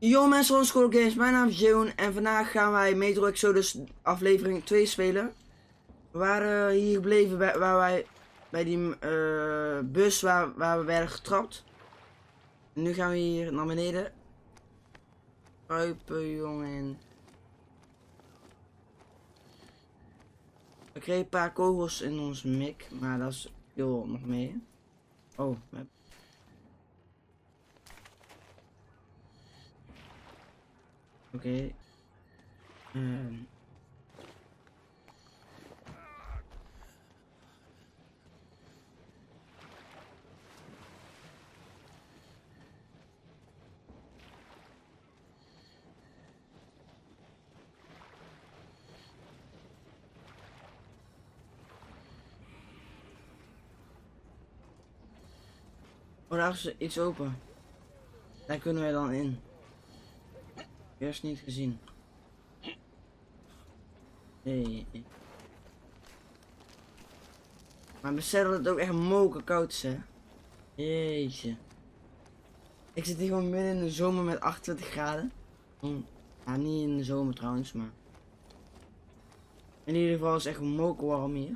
Yo mensen van School Games, mijn naam is Jeroen en vandaag gaan wij Metro Exodus aflevering 2 spelen. We waren hier gebleven bij die bus waar we werden getrapt. En nu gaan we hier naar beneden. Kruipen jongen. We kregen een paar kogels in ons mik, maar dat is veel nog mee. Oh, oké. Oh, daar is iets open. Daar kunnen wij dan in. Eerst niet gezien. Nee. Maar besef dat het ook echt moken koud is, hè. Jeetje. Ik zit hier gewoon midden in de zomer met 28 graden. Ja, niet in de zomer trouwens, maar... In ieder geval is het echt moken warm hier.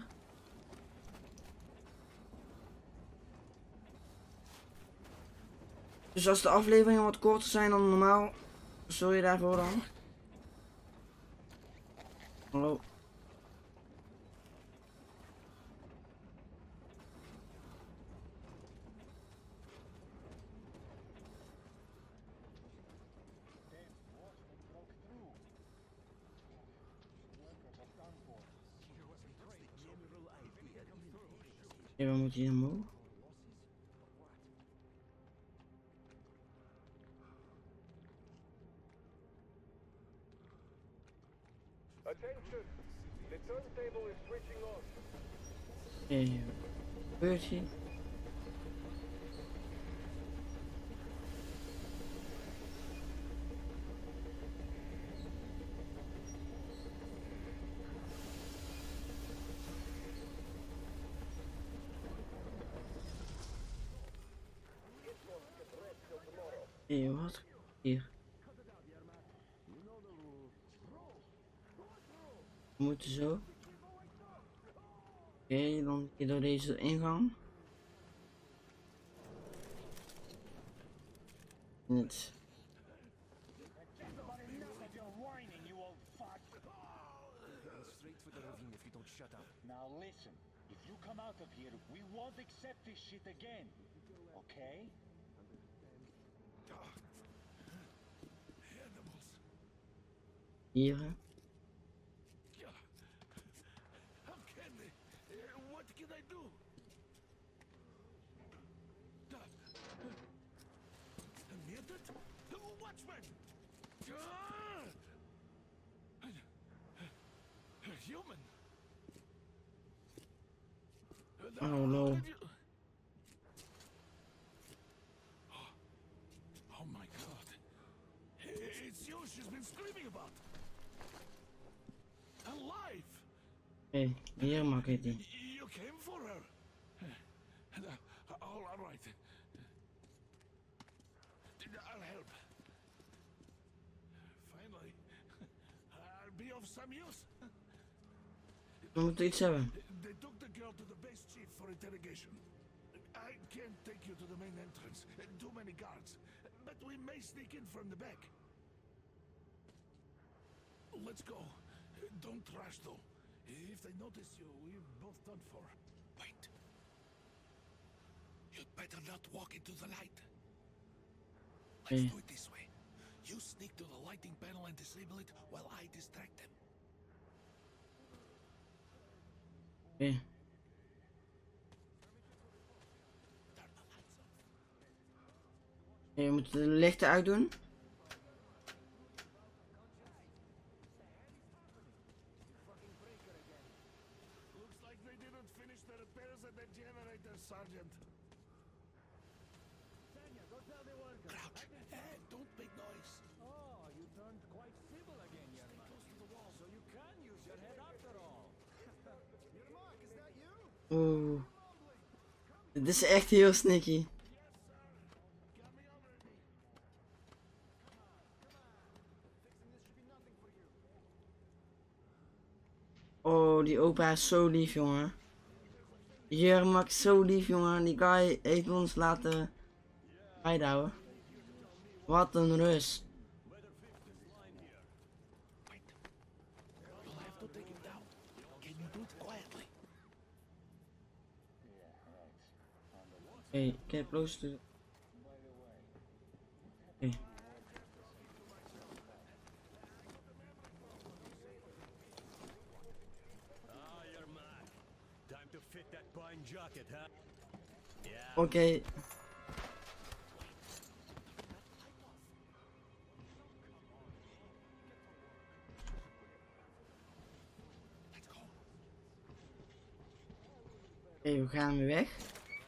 Dus als de afleveringen wat korter zijn dan normaal, sorry daarvoor dan. Hallo. Ja, we moeten hier omhoog. Attention! The turntable is switching on. Wat gebeurt hier? Wat? Hier. We moeten zo. Oké, dan hier door deze ingang. Net. Now listen, if you come out of here, we won't accept this shit again. Okay? Hier. Hè? What can I do? Mutant? Watchman! Human! Oh no. Oh my god. It's you she's been screaming about. Alive! Hey, hier mag ik die. You came for her. All right. I'll help. Finally, I'll be of some use. We moeten iets hebben. They took the girl to the base chief for interrogation. I can't take you to the main entrance. Too many guards. But we may sneak in from the back. Let's go. Don't rush though. If they notice you, we're both done for. Wait. You'd better not walk into the light. Let's do it this way. You sneak to the lighting panel and disable it while I distract them. Okay. We moeten de lichten uitdoen. Looks like they didn't finish the repairs at the generator, Sergeant. Crouch. Don't make noise. Oh, you turned quite civil again, Yermak. Close to the wall. So you can use your head after all. Yermak, is that you? Oeh. Dit is echt heel sneaky. Oh, die opa is zo lief, jongen. Jermak is zo lief, jongen. Die guy heeft ons laten rijden. Wat een rust. You'll have to take him down. Can you do it quietly? Hey, get close to. Okay. Ah, you're mad. Time to fit that pine jacket, huh? Yeah. Oké. Oké, we gaan weer weg.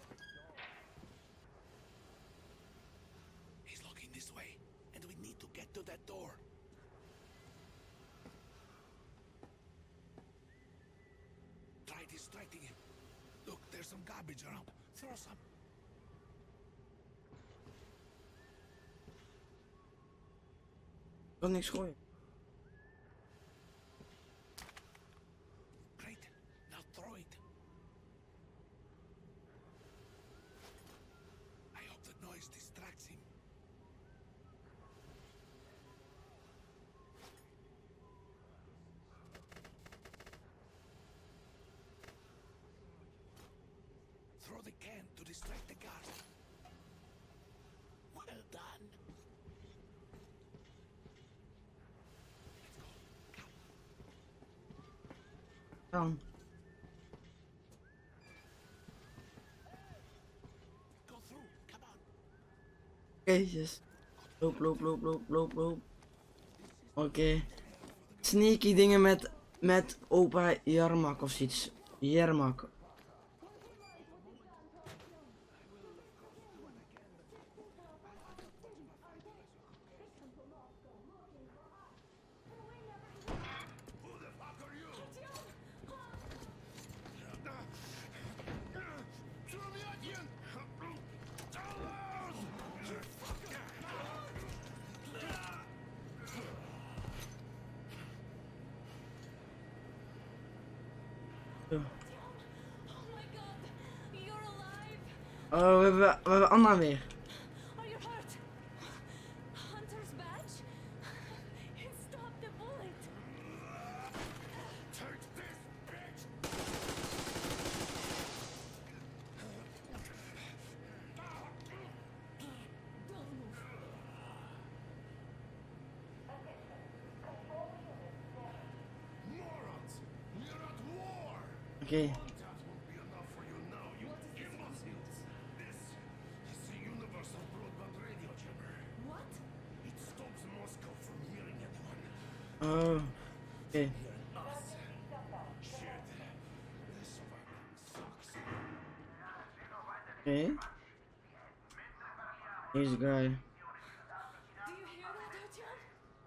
He's looking this way, and we need to get to that door. Try distracting him. Look, there's some garbage around. Throw some. Ik kan niks gooien. Great. Now throw it. I hope the noise distracts him. Throw the can to distract the guard. Well done. Dan. Go through. Come on. Jezus. Loop, loop, loop, loop, loop, loop. Oké. Sneaky dingen met opa Jermak of iets. Jermak. Oh, we hebben Anna weer. Are you hurt? Hunter's badge? It stopped the bullet. Take this, bitch! Don't move. Morons! We're at war! Oké. That won't be enough for you now, you imbeciles! This is the Universal Broadband Radio Jammer. What? It stops Moscow from hearing anyone. Oh. Oké. Us. Shit. This fucking sucks. Oké. Deze guy. Do you hear that, Artyom?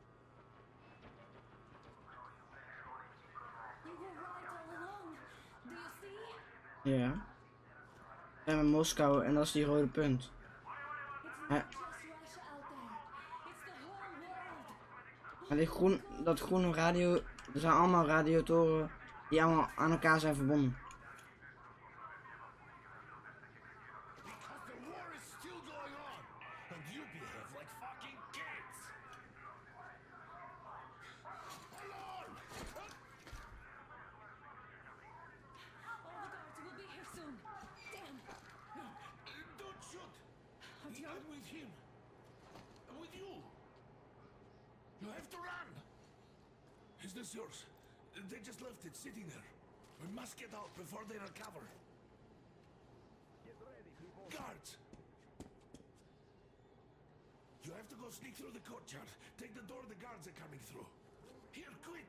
You were right all along. Do you see? Ja. We zijn in Moskou en dat is die rode punt. It's Huh? not just Russia out there. It's the whole world. Maar dat groene radio, er zijn allemaal radiatoren die allemaal aan elkaar zijn verbonden. Because the war is still going on, and you behave like fucking kids. Alarm! All the guards will be here soon. Damn. Don't shoot! Artyom? I'm with him. I'm with you. You have to run. Is this yours? They just left it sitting there. We must get out before they recover. Guards! You have to go sneak through the courtyard. Take the door the guards are coming through. Here, quick!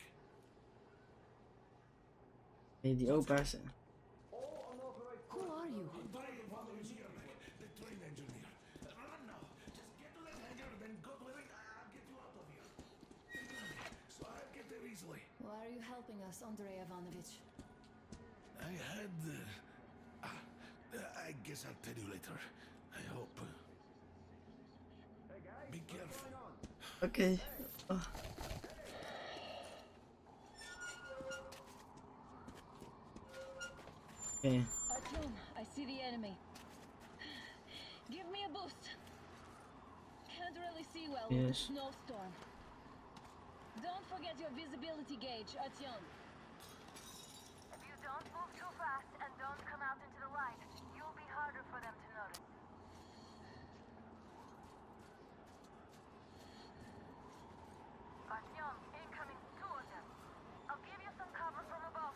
Nee, die opa's. Who are you? Andrei Ivanovich Yermak, the train engineer. Run now. Just get to that hangar, then God willing, I'll get you out of here. So I'll get there easily. Why are you helping us, Andrei Ivanovich? I had... I guess I'll tell you later. I hope. Be careful. Oké. Oh. Oké. Artyom, I see the enemy. Give me a boost. Can't really see well with the Yes. snowstorm. Don't forget your visibility gauge, Artyom. If you don't move too fast and don't come out into the light, you'll be harder for them to notice. Artyom, incoming, two of them. I'll give you some cover from above.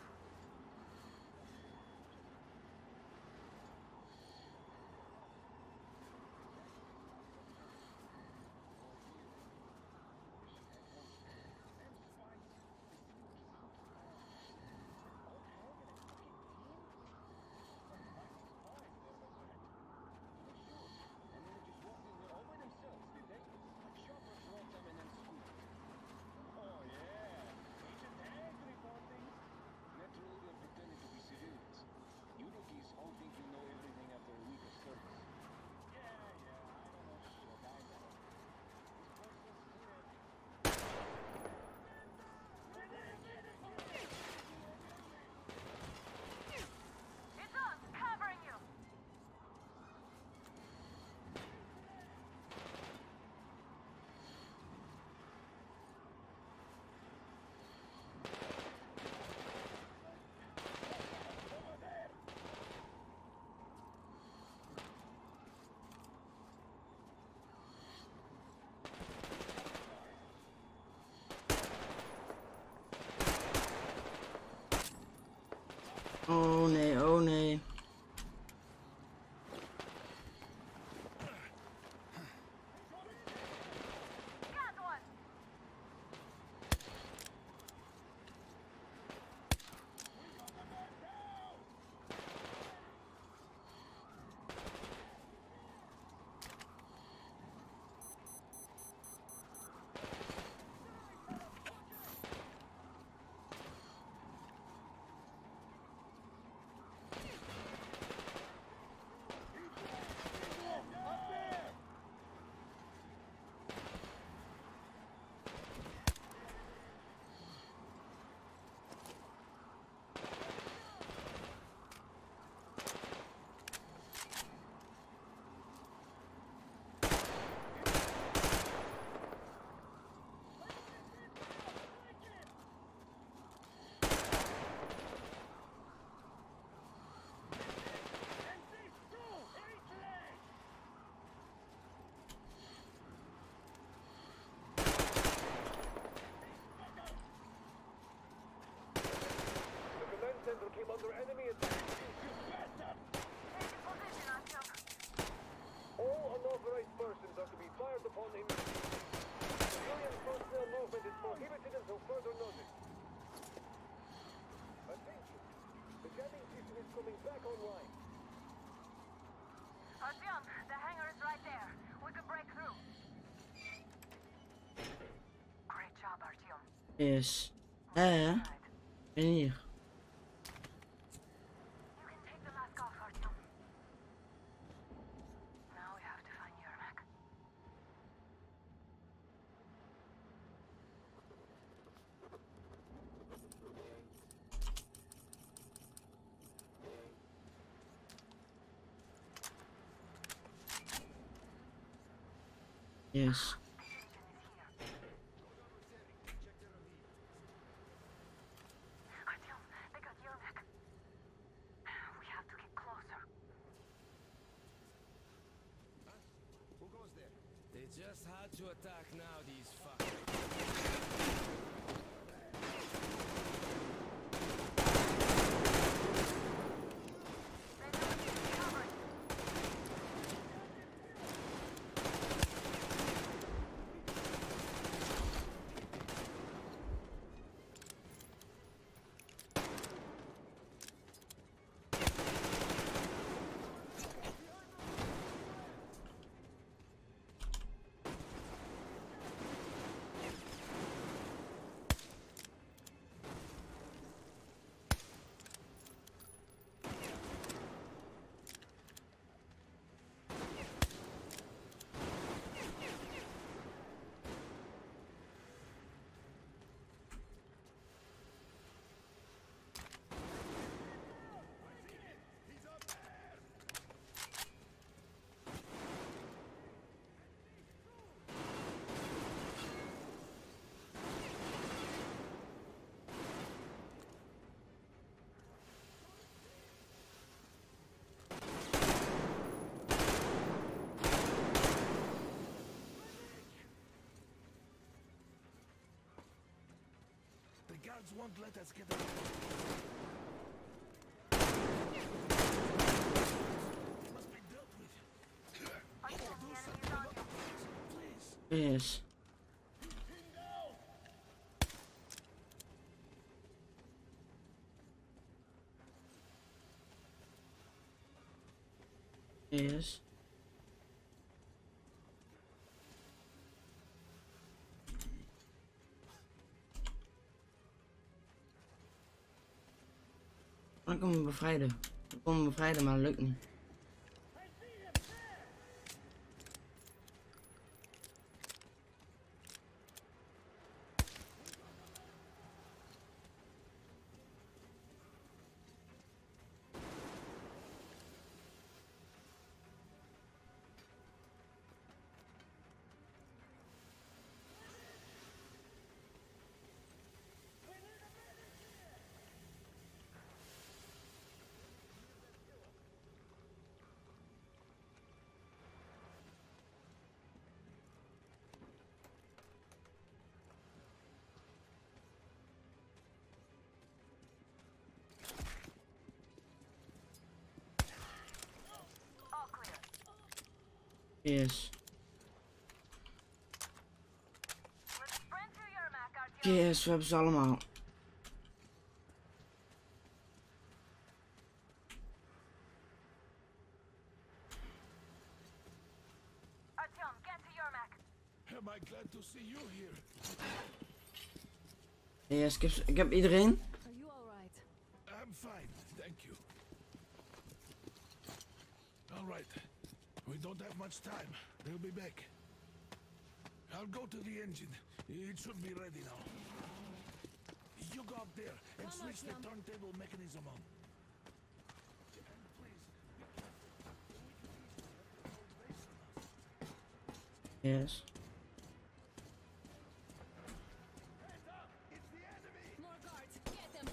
It's us, covering you. Oh nee, oh nee. Got one. Center came under enemy attack. Take a position, Artyom. All unauthorized persons are to be fired upon immediately. Civilian personnel movement is prohibited until further notice. Attention! The jamming system is coming back online. Artyom, the hangar is right there. We could break through. Great job, Artyom. Yes. Ben hier. You can take the mask off, Artyom. Now we have to find Yermak. Yes. Artyom, they got Yermak. We have to get closer. Who goes there? They just had to attack now, these fuckers. They don't need covering. guards won't let us get out. It must be dealt with. Artyom, Do the something enemy's on about you. this, please. Yes. Yes. Dan kom ik bevrijden. Ik kom bevrijden, maar dat lukt niet. All clear. Yes. Let's sprint to Yermak, Artyom. Yes, we hebben ze allemaal. Artyom, get to Yermak. Am I glad to see you here? Yes, ik heb iedereen. Are you alright? I'm fine, thank you. All right. We don't have much time. They'll be back. I'll go to the engine. It should be ready now. You go up there and Come, switch the Artyom. turntable mechanism on. And please, Yes. More guards. Get them.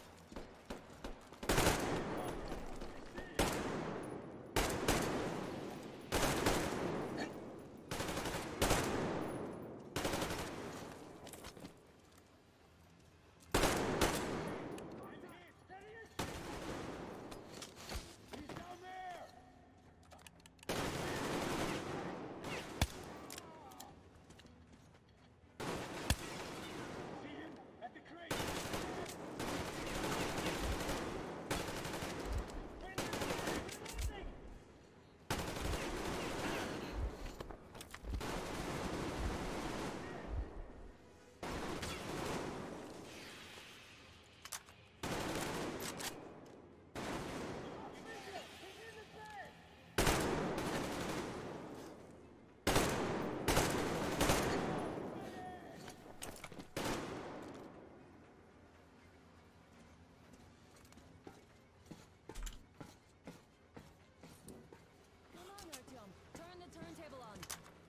Come on, Artyom. Turn the turntable on.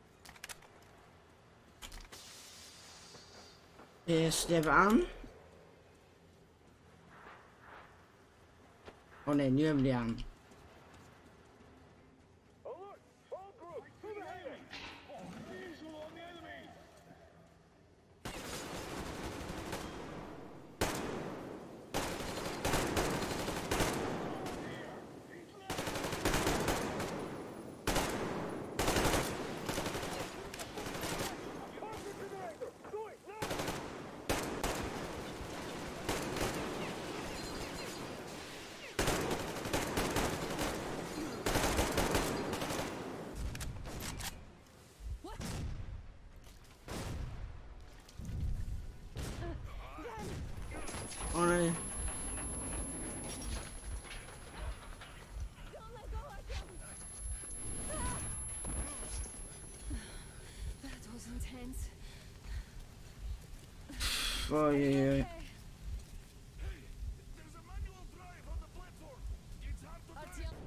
Yes, die hebben we aan. Oh nee, nu hebben we die aan. What? Oh nee. Don't let go, Artyom. Ah! That was intense. Oh jee. Okay. there's a manual drive on the platform. It's hard to drive. Artyom.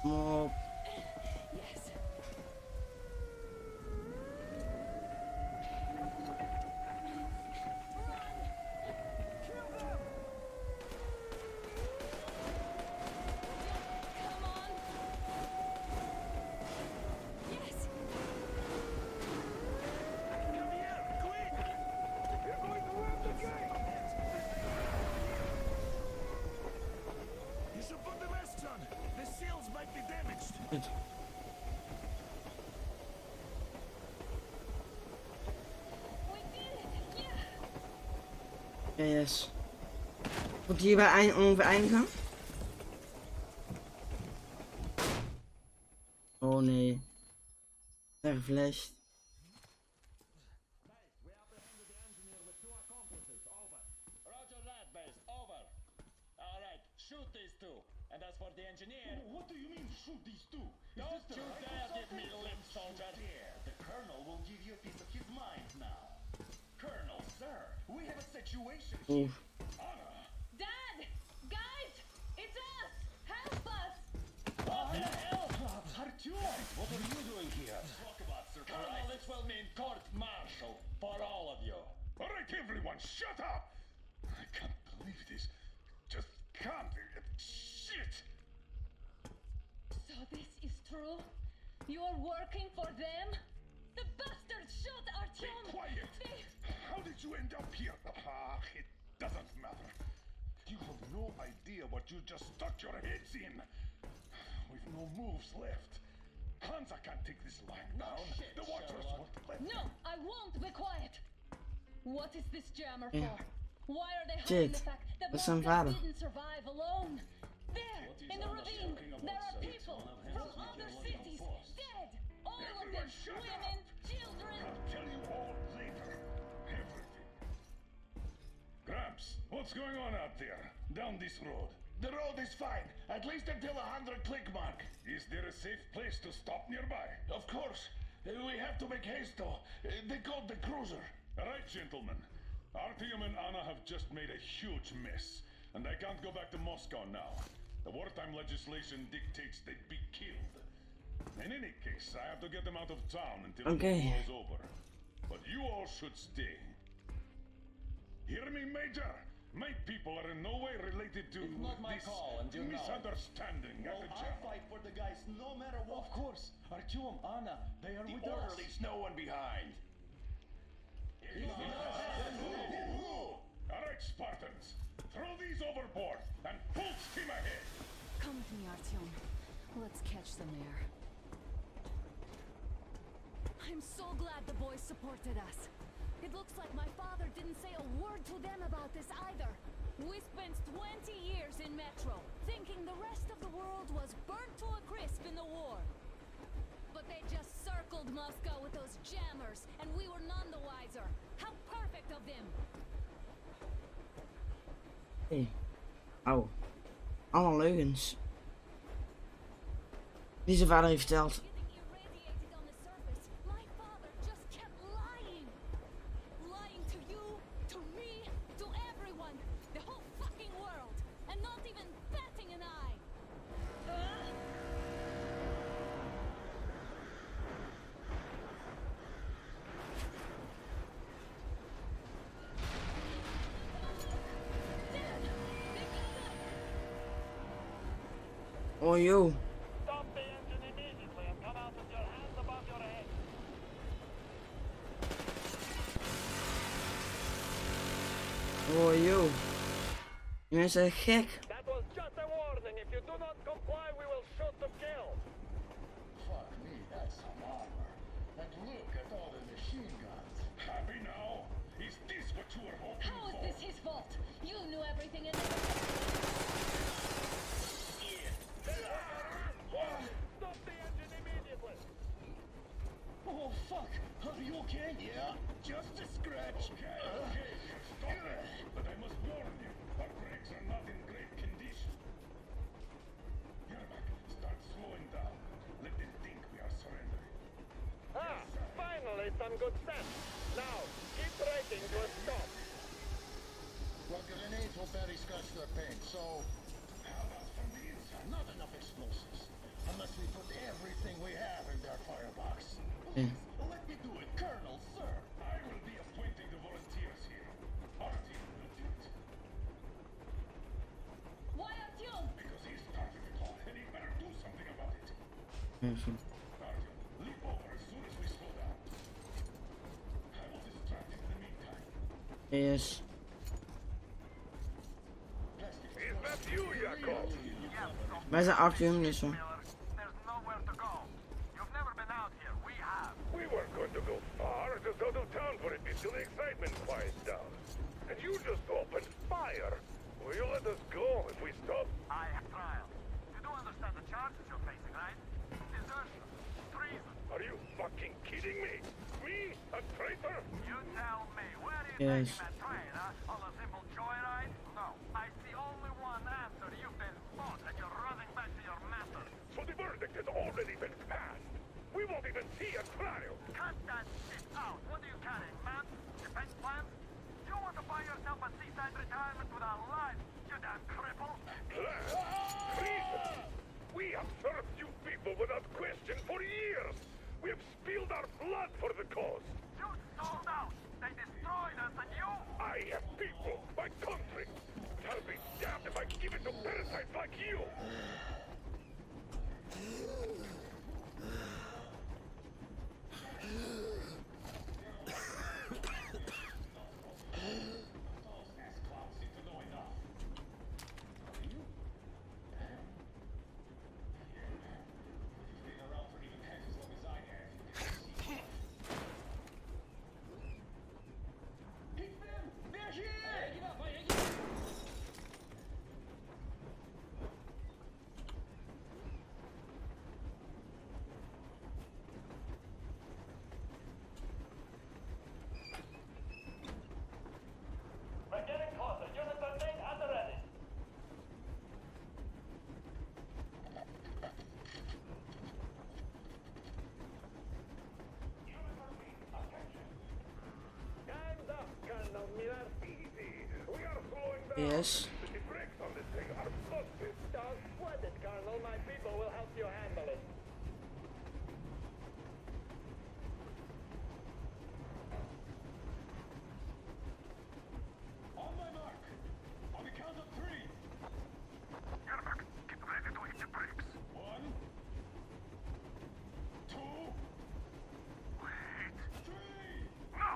Kom op. Yes. Come on. Yes. Come here, quick! You're going to ram the gate! You should put the masts on. The seals might be damaged. Goed. We did it. Yeah. Yes. Moet hierbij ongeveer eindigen? Oh nee. Verflasht. Roger that, base. Over. All right, shoot these two. And as for the engineer, What do you mean, shoot these two? don't you dare give me lip, soldier. The colonel will give you a piece of his mind now. Colonel, sir, we have a situation here. Oef. Dad! Guys! It's us! Help us! What the hell? Artyom, what are you doing here? Talk about surprise. Colonel, this will mean court-martial for all of you. All right, everyone, shut up! I can't believe this. Just can't. Shit! So this is true? You're working for them? The bastards shot Be Artyom! quiet! They- How did you end up here? It doesn't matter. You have no idea what you just stuck your heads in. We've no moves left. Hansa can't take this line down. shit, The Watchers Sherlock. won't let No, I won't be quiet! What is this jammer Ja. for? Why are they hiding the Shit. fact that Dat is zijn Moscow vader. didn't survive alone? There, What is in the Anna ravine, talking about, there are sir? people It's one of from his other meteorological cities, force. dead! All of Everyone them, shut women, up. children! I'll tell you all later. Everything. Gramps, what's going on out there? Down this road? The road is fine, at least until 100 click mark. Is there a safe place to stop nearby? Of course. We have to make haste though. They called the cruiser. All right, gentlemen. Artyom and Anna have just made a huge mess, and I can't go back to Moscow now. The wartime legislation dictates they'd be killed. In any case, I have to get them out of town until Okay. the war is over. But you all should stay. Hear me, Major? My people are in no way related to It's not my this call, and you know. misunderstanding at Well, the I'll general. fight for the guys no matter what. Of course. Artyom, Anna, they are with us. no one behind. All right, Spartans, throw these overboard and full steam ahead. Come with me, Artyom. Let's catch them there. I'm so glad the boys supported us. It looks like my father didn't say a word to them about this either. We spent 20 years in Metro, thinking the rest of the world was burnt to a crisp in the war. But they just circled Moscow with those jammers, and we were none the wiser. How perfect of them! Hey. Au. Allemaal leugens. Die zijn vader heeft verteld. Getting irradiated on the surface. My father just kept lying. Lying to you, to me, to everyone. The whole fucking world. And not even batting an eye. Oh yo. Stop the engine immediately and come out with your hands above your head. Oh yo. Die mensen zijn gek. That was just a warning. If you do not comply, we will shoot to kill. Fuck me, that's some armor. And look at all the machine guns. Happy now? Is this what you were hoping How is for? this his fault? You knew everything and never Stop the engine immediately. Oh, fuck. Are you okay? Yeah, just a scratch. Okay, stop it. But I must warn you, our brakes are not in great condition. Yermak, start slowing down. Let them think we are surrendering. Finally some good sense. Now, keep braking to a stop. Well, grenades will barely scratch their paint, so How about from the inside? not enough explosives. Unless we put everything we have in their firebox. Yeah. Let me do it, Colonel, sir. I will be appointing the volunteers here. Our team will do it. Why Artyom? Because he started it all, and he better do something about it. Mensen. Artyom, leap over as soon as we slow down. I will distract him in the meantime. Yes. Is that you, Yakov? Wij zijn Artyom, dus zo. There's nowhere to go. You've never been out here. We have. We weren't going to go far, just out of town for a bit till the excitement quiets down. And you just opened fire. Will you let us go if we stop? I have trial. You do understand the charges you're facing, right? Desertion. Treason. Are you fucking kidding me? Me? A traitor? You tell me. Where are you Yes. taking that train, huh? On a simple joyride? No. I see only one answer. You've been fought and you're running back to your master. So the verdict has already been passed. We won't even see a trial. Cut that shit out. What are you carrying, man? Defense plans? You want to buy yourself a seaside retirement without life, you damn cripple? Plan? Treason? We have served you people without question for years. We have spilled our blood for the cause. You sold out. They destroyed us and you... I have people, my country. But I'll be damned if I give it to parasites like you. We're getting closer. Units are made at the ready. Time's up, Colonel Miller. Easy. We are slowing down. Yes. The brakes on this thing are busted. Don't sweat it, Colonel. My people will help you handle it. On my mark. On the count of 3. Yermak, get ready to hit the brakes. 1, 2, Wait. 3. Now!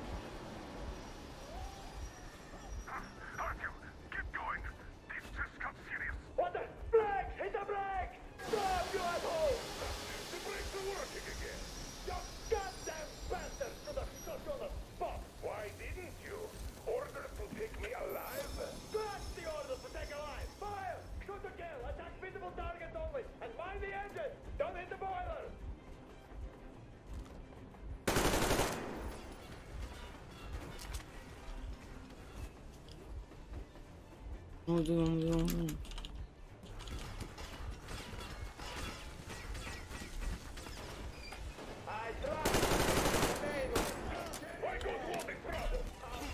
Artyom, keep going. This just got serious. What the? Brakes! Hit the brakes! Stop, you asshole! The brakes are working again. You goddamn bastards should have shot you on the spot! Why didn't you? Orders to take me alive? That's the order to take a line! Fire! Shoot to kill! Attack visible targets only! And mind the engine! Don't hit the boiler! Doen. I tried! Why go to all this trouble?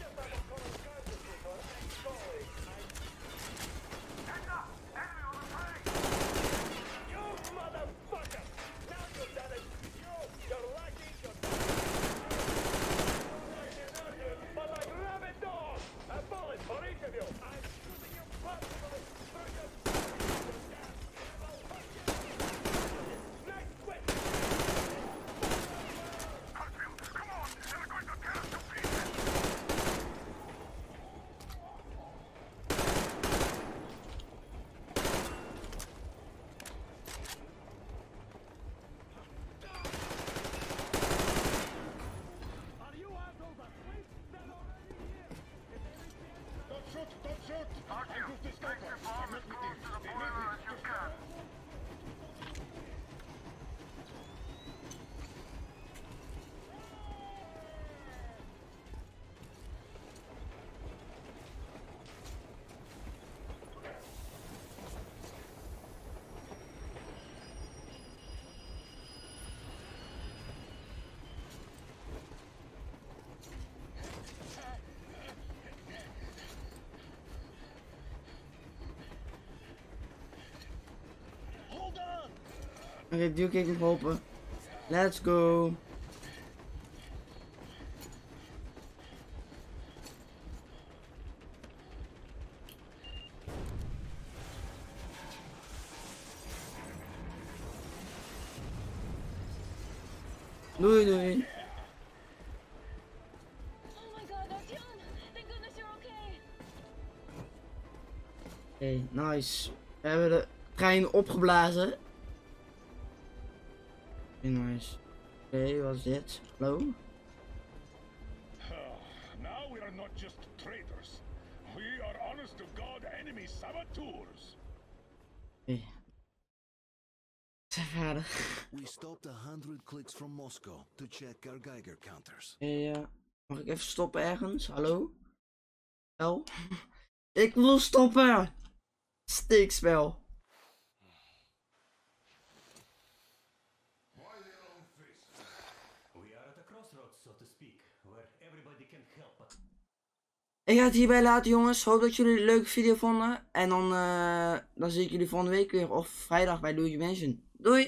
You motherfucker! Now you've done it! You're lucky but like rabid dogs! A bullet for each of you! I'm shooting you personally through Oké, Duke heeft me geholpen. Let's go. Doei doei. Oh my god, Artyom! Thank goodness you're okay. Oké, nice. We hebben de trein opgeblazen. Oké, nice. Oké, wat is dit? Hallo? Now we are not just traitors. We are honest to God enemy saboteurs. Oké. Zijn vader. We stopped 100 clicks from Moscow to check our Geiger counters. Ja, mag ik even stoppen ergens? Hallo? Spel? Ik wil stoppen! Steekspel. We are at a crossroads, so to speak, where everybody can help us. Ik ga het hierbij laten, jongens. Hoop dat jullie een leuke video vonden. En dan zie ik jullie volgende week weer. Of vrijdag bij Luigi Mansion. Doei!